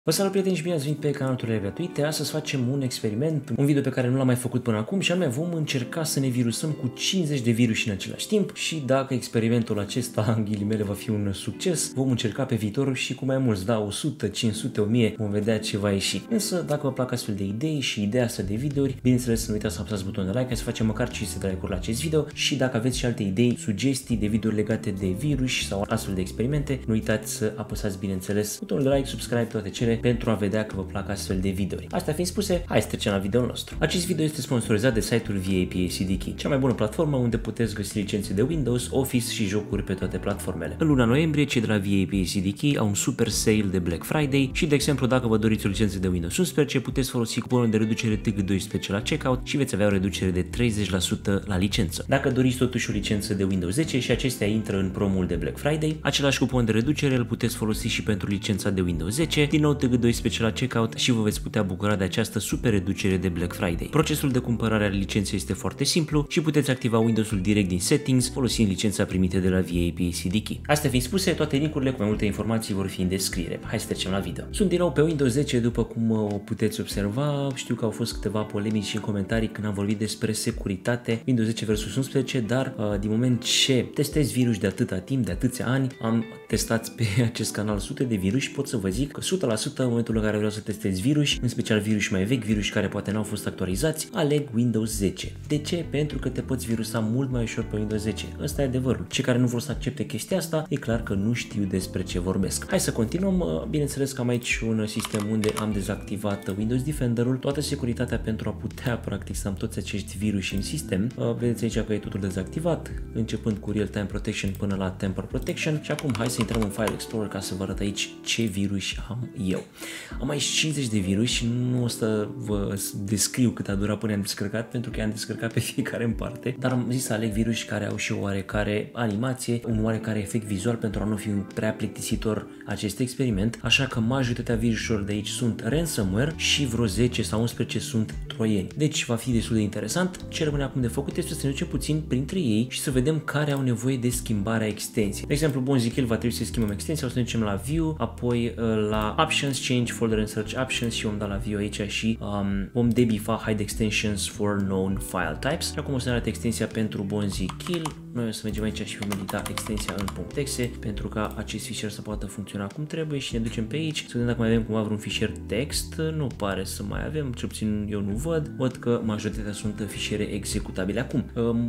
Vă salut, prieteni, și bine ați venit pe canalul Tutoriale Gratuite. Astăzi facem un experiment, un video pe care nu l-am mai făcut până acum, și anume vom încerca să ne virusăm cu 50 de virusuri în același timp și dacă experimentul acesta, în ghilimele, va fi un succes, vom încerca pe viitor și cu mai mulți, da, 100, 500, 1000, vom vedea ce va ieși. Însă, dacă vă plac astfel de idei și ideea asta de videouri, bineînțeles să nu uitați să apăsați butonul de like ca să facem măcar 500 de like-uri la acest video și dacă aveți și alte idei, sugestii de videouri legate de virus sau astfel de experimente, nu uitați să apăsați, bineînțeles, butonul de like, subscribe, toate cele pentru a vedea că vă plac astfel de videouri. Astea fiind spuse, hai să trecem la videoul nostru. Acest video este sponsorizat de site-ul VAPACDK, cea mai bună platformă unde puteți găsi licențe de Windows, Office și jocuri pe toate platformele. În luna noiembrie, cei de la VAPACDK au un super sale de Black Friday și, de exemplu, dacă vă doriți o licență de Windows 11, puteți folosi cuponul de reducere TG12 la checkout și veți avea o reducere de 30% la licență. Dacă doriți totuși o licență de Windows 10 și acestea intră în promul de Black Friday, același cupon de reducere îl puteți folosi și pentru licența de Windows 10, din nou TG12 la checkout și vă veți putea bucura de această super reducere de Black Friday. Procesul de cumpărare a licenței este foarte simplu și puteți activa Windows-ul direct din settings folosind licența primită de la VAPACDK. Astea fiind spuse, toate link-urile cu mai multe informații vor fi în descriere. Hai să trecem la video. Sunt din nou pe Windows 10, după cum o puteți observa. Știu că au fost câteva polemici în comentarii când am vorbit despre securitate Windows 10 versus 11, dar din moment ce testez virus de atâta timp, de atâția ani, am testat pe acest canal sute de virus și pot să vă zic că 100% în momentul în care vreau să testez virus, în special virus mai vechi, virus care poate n-au fost actualizați, aleg Windows 10. De ce? Pentru că te poți virusa mult mai ușor pe Windows 10. Ăsta e adevărul. Cei care nu vor să accepte chestia asta, e clar că nu știu despre ce vorbesc. Hai să continuăm. Bineînțeles că am aici un sistem unde am dezactivat Windows Defender-ul, toată securitatea pentru a putea practic să am toți acești virus în sistem. Vedeți aici că e totul dezactivat, începând cu Real Time Protection până la Temper Protection. Și acum hai să intrăm în File Explorer ca să vă arăt aici ce virus am eu. Am aici 50 de virus și nu o să vă descriu cât a durat până am descărcat, pentru că am descărcat pe fiecare în parte, dar am zis să aleg virus care au și o oarecare animație, un oarecare efect vizual pentru a nu fi prea plictisitor acest experiment, așa că majoritatea virusurilor de aici sunt ransomware și vreo 10 sau 11 sunt troieni. Deci va fi destul de interesant. Ce rămâne acum de făcut este să ne ducem puțin printre ei și să vedem care au nevoie de schimbarea extensiei. De exemplu, Bonzikill va trebui să schimbăm extensia, o să ne ducem la View, apoi la Options, Change Folder and Search Options și vom da la View aici și vom debifa Hide Extensions for Known File Types. Și acum o să ne arate extensia pentru Bonzikill. Noi o să mergem aici și vom edita extensia în .exe pentru ca acest fișier să poată funcționa cum trebuie și ne ducem pe aici să vedem dacă mai avem cumva vreun fișier text. Nu pare să mai avem, cel puțin eu nu văd. Văd că majoritatea sunt fișiere executabile. Acum,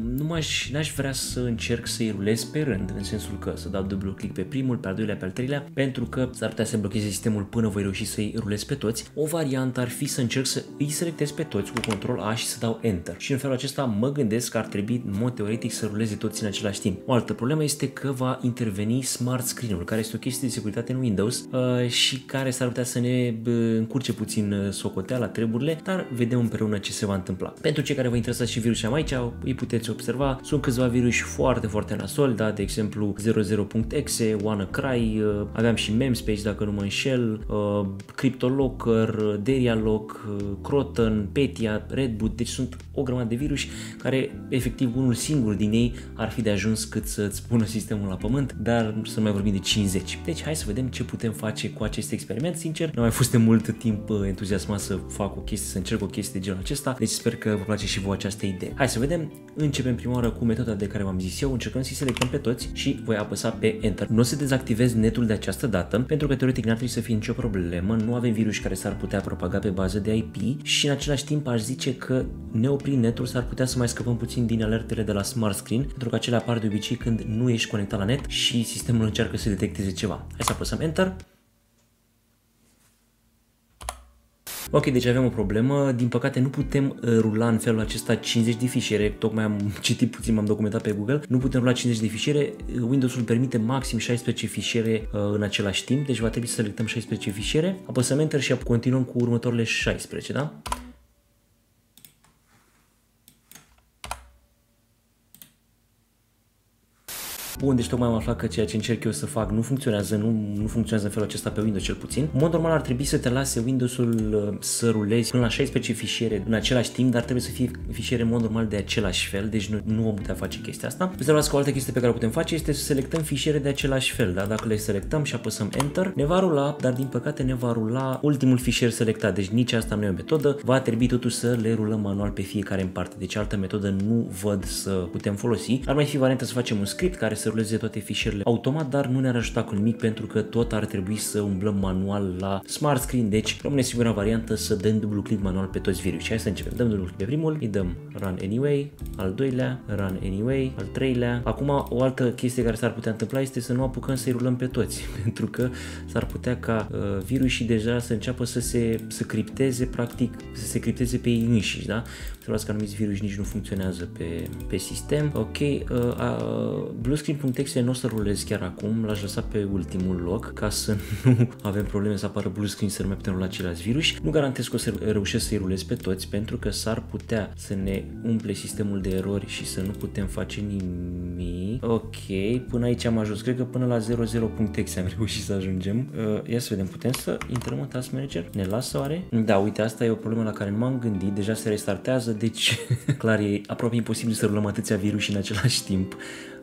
n-aș vrea să încerc să-i rulez pe rând, în sensul că să dau dublu click pe primul, pe al doilea, pe al treilea, pentru că s-ar putea să blocheze sistemul până voi reuși să-i rulez pe toți. O variantă ar fi să încerc să îi selectez pe toți cu Ctrl A și să dau Enter. Și în felul acesta mă gândesc că ar trebui, în mod teoretic, să ruleze toți în același timp. O altă problemă este că va interveni Smart Screen-ul, care este o chestie de securitate în Windows și care s-ar putea să ne încurce puțin socoteala, treburile, dar vedem împreună ce se va întâmpla. Pentru cei care vă interesați și virusii am aici, îi puteți observa. Sunt câțiva virus foarte, foarte nasol, da? De exemplu 00.exe, WannaCry, aveam și Memspace dacă nu mă înșel, CryptoLocker, Derialock, Croton, Petya, Redboot, deci sunt o grămadă de virus care efectiv unul singur din ei ar fi de ajuns cât să-ți pună sistemul la pământ, dar să nu mai vorbim de 50. Deci hai să vedem ce putem face cu acest experiment. Sincer, nu am mai fost de mult timp entuziasmat să fac o chestie, să încerc o chestie de genul acesta, deci sper că vă place și vouă această idee. Hai să vedem. Începem prima oară cu metoda de care v-am zis eu, încercăm să-i selectăm pe toți și voi apăsa pe Enter. Nu o să dezactivez netul de această dată, pentru că teoretic n-ar trebui să fie nicio problemă, nu avem virus care s-ar putea propaga pe bază de IP și în același timp aș zice că neoprind netul s-ar putea să mai scăpăm puțin din alertele de la Smart Screen, pentru că acelea apar de obicei când nu ești conectat la net și sistemul încearcă să detecteze ceva. Hai să apăsăm Enter. Ok, deci avem o problemă, din păcate nu putem rula în felul acesta 50 de fișiere, tocmai am citit puțin, m-am documentat pe Google, nu putem rula 50 de fișiere, Windows-ul permite maxim 16 fișiere în același timp, deci va trebui să selectăm 16 fișiere, apăsăm Enter și continuăm cu următoarele 16, da? Bun, deci tocmai am aflat că ceea ce încerc eu să fac nu funcționează, nu funcționează în felul acesta pe Windows cel puțin. În mod normal ar trebui să te lase Windows-ul să rulezi până la 16 fișiere în același timp, dar trebuie să fie fișiere în mod normal de același fel, deci nu vom putea face chestia asta. Observați că o altă chestie pe care o putem face este să selectăm fișiere de același fel, da? Dacă le selectăm și apăsăm Enter, ne va rula, dar din păcate ne va rula ultimul fișier selectat, deci nici asta nu e o metodă, va trebui totuși să le rulăm manual pe fiecare în parte, deci altă metodă nu văd să putem folosi. Ar mai fi varianta să facem un script care să ruleze toate fișierele automat, dar nu ne-ar ajuta cu nimic pentru că tot ar trebui să umblăm manual la Smart Screen, deci rămâne singura variantă să dăm dublu click manual pe toți virusii. Hai să începem. Dăm dublu click pe primul, îi dăm Run Anyway, al doilea, Run Anyway, al treilea. Acum o altă chestie care s-ar putea întâmpla este să nu apucăm să-i rulăm pe toți, pentru că s-ar putea ca virusii deja să înceapă să cripteze, practic, să se cripteze pe ei înșiși, da? Observați că anumiți viruși nici nu funcționează pe sistem. Ok, bluescreen.exe nu o să rulez chiar acum, l-aș lăsa pe ultimul loc ca să nu avem probleme să apară bluescreen să nu mai putem rula ceilalți viruși. Nu garantez că o să reușesc să-i rulez pe toți pentru că s-ar putea să ne umple sistemul de erori și să nu putem face nimic. Ok, până aici am ajuns, cred că până la 00.exe am reușit să ajungem. Ia să vedem, putem să intrăm în Task Manager? Ne lasă oare? Da, uite, asta e o problemă la care nu m-am gândit, deja se restartează, deci clar e aproape imposibil să rulăm atâția virus în același timp.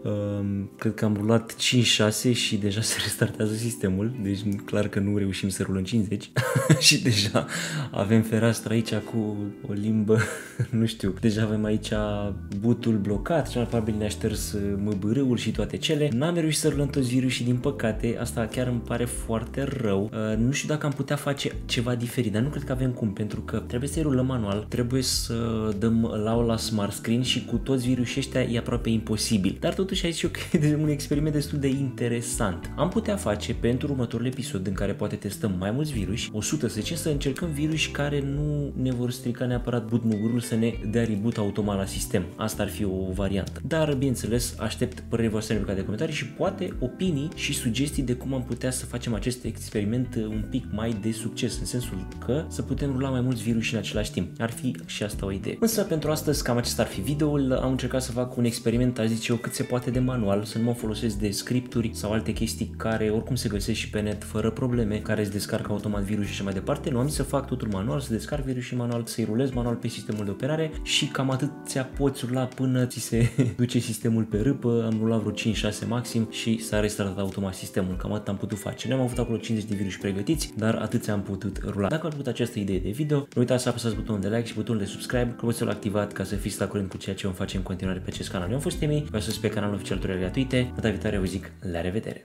Cred că am rulat 5-6 și deja se restartează sistemul, deci clar că nu reușim să rulăm 50 și deja avem fereastra aici cu o limbă, nu știu, deja avem aici bootul blocat, cel probabil ne-a șters MBR-ul și toate cele. N-am reușit să rulăm toți virusii, din păcate, asta chiar îmi pare foarte rău. Nu știu dacă am putea face ceva diferit, dar nu cred că avem cum, pentru că trebuie să-i rulăm manual, trebuie să dăm la Smart Screen și cu toți virusii ăștia e aproape imposibil. Dar totuși aici eu cred că e un experiment destul de interesant. Am putea face pentru următorul episod în care poate testăm mai mulți viruși, 100 să zicem, să încercăm viruși care nu ne vor strica neapărat bootmugurul să ne dea reboot automat la sistem. Asta ar fi o variantă. Dar, bineînțeles, aștept părerile voastre în de comentarii și poate opinii și sugestii de cum am putea să facem acest experiment un pic mai de succes, în sensul că să putem rula mai mulți viruși în același timp. Ar fi și asta o idee. Însă, pentru astăzi, cam acesta ar fi videoul. Am încercat să fac un experiment, aș zice eu, cât se poate de manual, să nu mă folosesc de scripturi sau alte chestii care oricum se găsesc și pe net fără probleme, care îți descarcă automat virus și așa mai departe. Nu am zis să fac totul manual, să descarc virus manual, să-i rulez manual pe sistemul de operare și cam atâția poți rula până ți se duce sistemul pe râpă. Am rulat vreo 5-6 maxim și s-a restartat automat sistemul. Cam atât am putut face. Nu am avut acolo 50 de virus pregătiți, dar atâția am putut rula. Dacă v-a plăcut această idee de video, nu uitați să apăsați butonul de like și butonul de subscribe, clopoțelul activat ca să fiți la curent cu ceea ce vom face în continuare pe acest canal. Eu am fost Emi, vă sus pe canalul oficial tutoriale gratuite. Data viitoare vă zic la revedere!